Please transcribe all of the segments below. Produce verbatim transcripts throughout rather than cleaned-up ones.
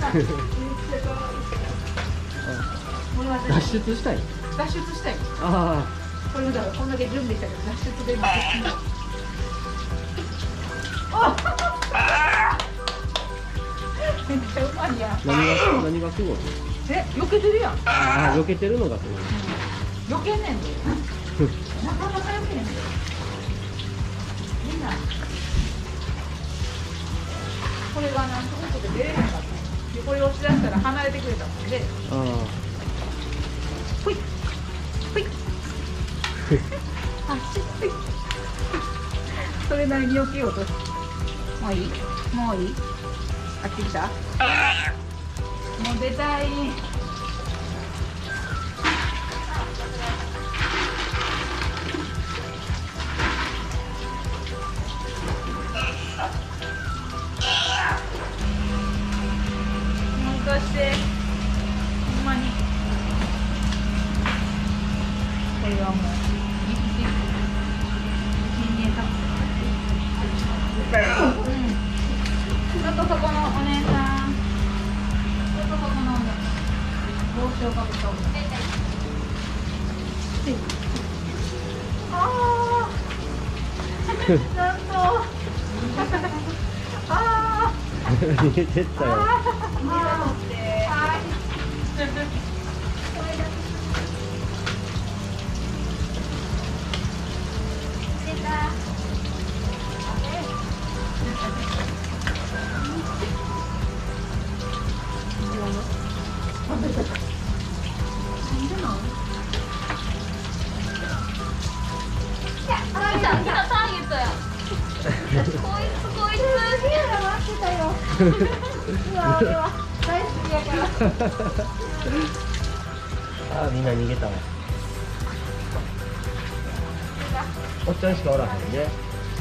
脱出したい。 脱出したい。 ああ。これだからこんだけ準備したけど脱出で今。めっちゃうまいやん。 何が何がすごい？ え、避けてるやん。 ああ、避けてるのがすごい。 避けんねんで。なかなか避けんねんで。みんな。これがなんとなくで出れへんかった。で、これを押し出したら離れてくれたもんで。 ああ。 ほい。ほい。走って。それなりに避けようと。もういい。もういい。あっち来た。もう出たい。もうして。ほんまに。これはもう。ちょっとそこのお姉さん。ちょっとそこの帽子をかぶったお姉さん。ああ。なんと。ああ。 逃げてったよ。 ああ。出た。 ああ、みんな逃げたわ。おっちゃんしかおらへんね。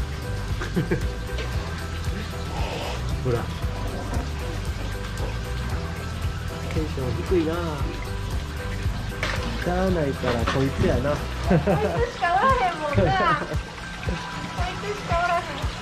ほら。テンション低いな。しゃあないからこいつやな。 こいつしかおらへんもんな。こいつしかおらへん。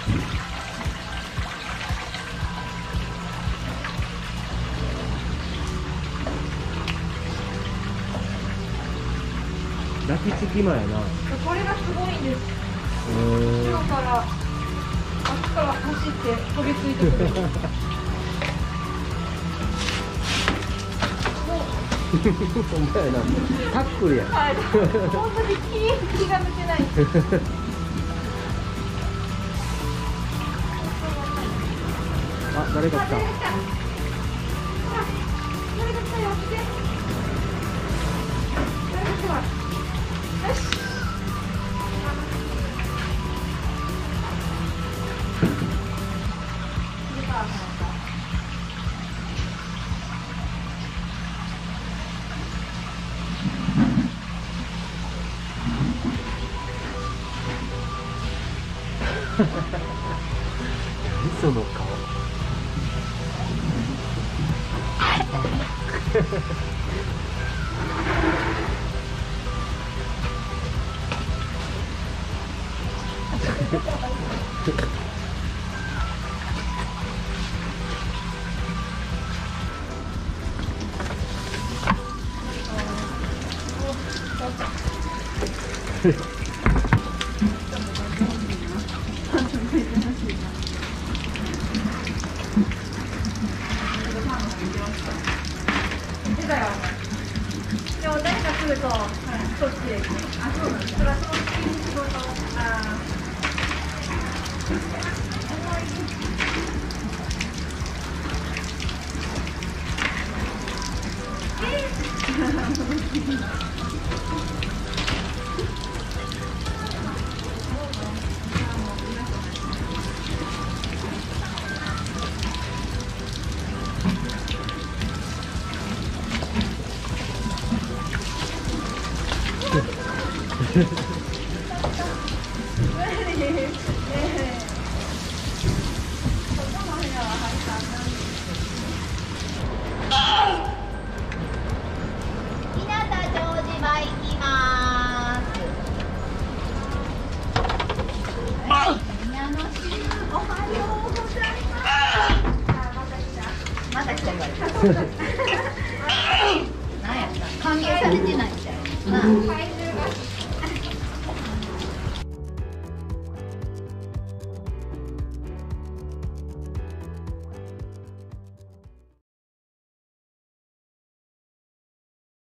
抱きつきまやな。 これがすごいんです。 うん。 今からあっちから走って飛びついてくる。 ほんまやな。タックルや。 はい。本当に気気が抜けない。 あ、誰か来た。 誰か来たよ。誰か来たよ。よし。 その顔。 でも誰か来ると、そっちへ。あ、そうなんです。それはその仕事。あ日向城島行きます。 また来たから。なんやった。歓迎されてないみたいな。